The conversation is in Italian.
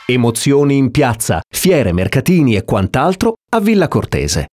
Emozioni in piazza, fiere, mercatini e quant'altro a Villa Cortese.